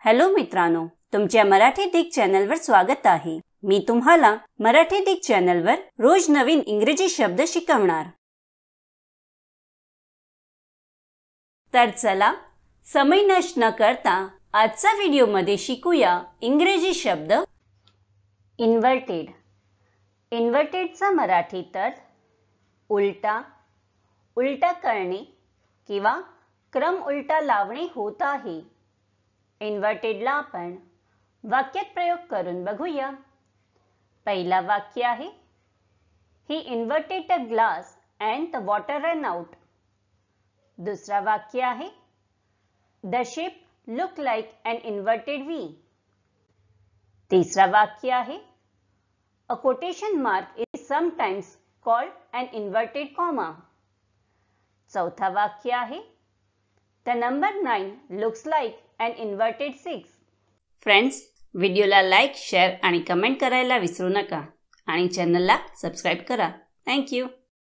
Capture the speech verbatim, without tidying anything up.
Hello मित्रांनो, तुमच्या मराठी दिग चॅनलवर स्वागत आहे। मी तुम्हाला मराठी दिग चॅनलवर रोज नवीन इंग्रजी शब्द शिकवणार। तर चला समय नष्ट न करता आजच्या व्हिडिओमध्ये शिकूया इंग्रजी शब्द इन्व्हर्टेड। इन्व्हर्टेडचा मराठी अर्थ उलटा, उलटा करणे किंवा क्रम उलटा लावणे होत आहे। इन्व्हर्टेडला आपण वाक्यात प्रयोग करून बघूया। पहिला वाक्य आहे He inverted a glass and the water ran out। दुसरा वाक्य आहे The shape looked like an inverted V। तिसरा वाक्य आहे A quotation mark is sometimes called an inverted comma। चौथा वाक्य आहे The number nine looks like an inverted six। Friends, व्हिडिओला लाईक, शेअर आणि कमेंट करायला विसरू नका आणि चॅनलला सबस्क्राइब करा। Thank you.